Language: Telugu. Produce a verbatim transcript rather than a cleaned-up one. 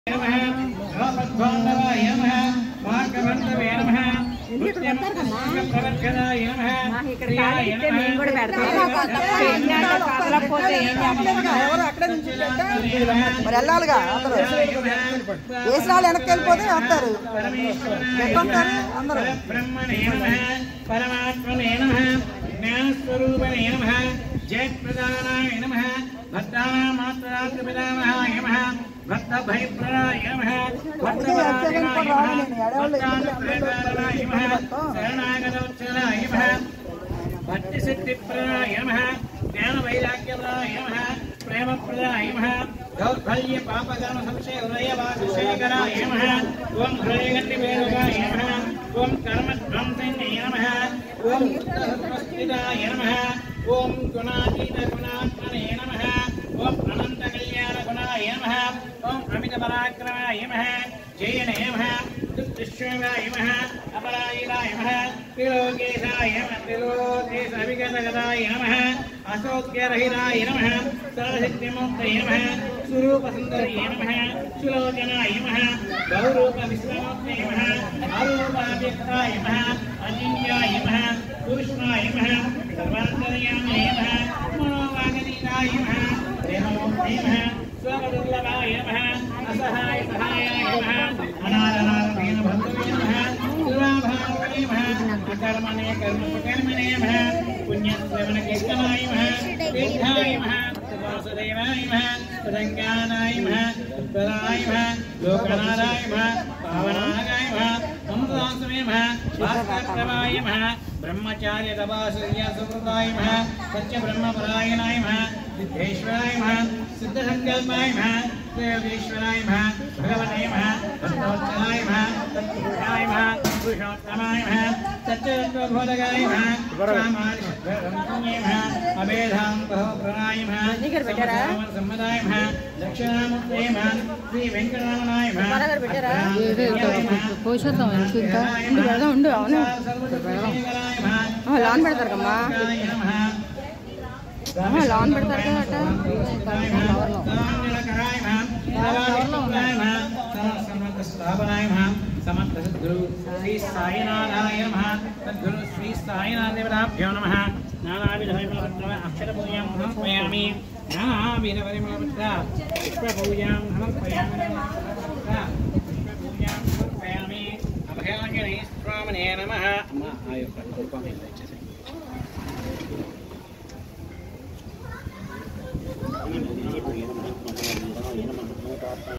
మరి వెళ్ళాలిగా అందరూ వేసినాళ్ళు వెనక్కి వెళ్ళిపోతే వస్తారు ఎట్లుంటారు అందరూ. పరమాత్మనే నమః జ్ఞానస్వరూపిణే నమః జయప్రదానాయ నమః భక్తానామాత్రాత్రిపితామహాయ నమః భక్తభయప్రదాయ నమః భక్తవరాజనాయ నమః భక్తానుప్రదాయ నమః శరణాగతవత్సలాయ నమః భక్తిసిద్ధిప్రదాయ నమః జ్ఞానవైరాగ్యప్రదాయ నమః ప్రేమప్రదాయ నమః దౌర్బల్య పాపకర్మ సంశయ హృదయవాసుశేఖరాయ నమః ఓం హృదయగట్టివేరుగాయ నమః ఓం కర్మధ్వంసిన్యే నమః ఓం ఉత్తరస్థితాయ నమః ఓం గుణాతీత గుణాత్మనే నమః ఓం అనంత కళ్యాణ గుణాయ నమః ఓం అమిత పరాక్రమాయ నమః జయనే నమః దుర్విశ్వాయ నమః అపరాజితాయ నమః త్రిలోకేశాయ నమః త్రిలోకేశ అవిగతగతాయ నమః అశోక్యరహితాయ నమః సర్వశక్తిమూర్తయే నమః స్వరూపసుందర్యే నమః సులోచనాయ నమః బహురూప విశ్వమూర్తయే నమః అరూపావ్యక్తాయ నమః అజింక్యాయ నమః పురుషాయ నమః సర్వాంతర్యామినే నమః మనోవాగనీతాయ నమః దేహమూర్తయే నమః స్వదుర్లభాయ నమః అసహాయ సహాయాయ నమః అనాథనాథేన బంధవే నమః సురాభావే నమః అకర్మణే కర్మకర్మణే నమః పుణ్యశ్రవణ కీర్తనాయ నమః తీర్థాయ నమః వాసుదేవాయ నమః పదంగానాయ నమః ఉత్తరాయ నమః లోకనాథాయ నమః పావనాగాయ నమః అమృతాస్మే నమః భాస్కరవాయ నమః బ్రహ్మచార్య తపాసర్య సుకృతాయ నమః సత్యబ్రహ్మపరాయణాయ నమః సిద్ధేశ్వరాయ నమః సిద్ధసంకల్పాయ నమః దేవేశ్వరాయ నమః భగవతే నమః భక్తవత్సలాయ నమః సత్పురుషాయ నమః పురుషోత్తమాయ నమః సత్యతత్వబోధకాయ నమః రామానుజాయ నమః అభేదాంతఃప్రణాయ నమః సమ్మదాయ నమః దక్షిణామూర్తయే నమః శ్రీ వెంకటరమణాయ నమః ఉండు అవును లాన్ పెడతారు కమ్మా లాన్ పెడతారు కదా స్థాపనాయ నమః సమర్థ సద్గురు శ్రీ సాయినాథాయ నమః సద్గురు శ్రీ సాయినాథదేవతాభ్యో నమః నానావిధ అక్షరపూజాం సమర్పయామి నానావిధ పరిమళపత్ర పుష్పపూజాం సమర్పయామి పుష్పపూజాం సమర్పయామి అభయాంజనేయ స్వామినే నమః అమ్మ ఆ యొక్క రూపం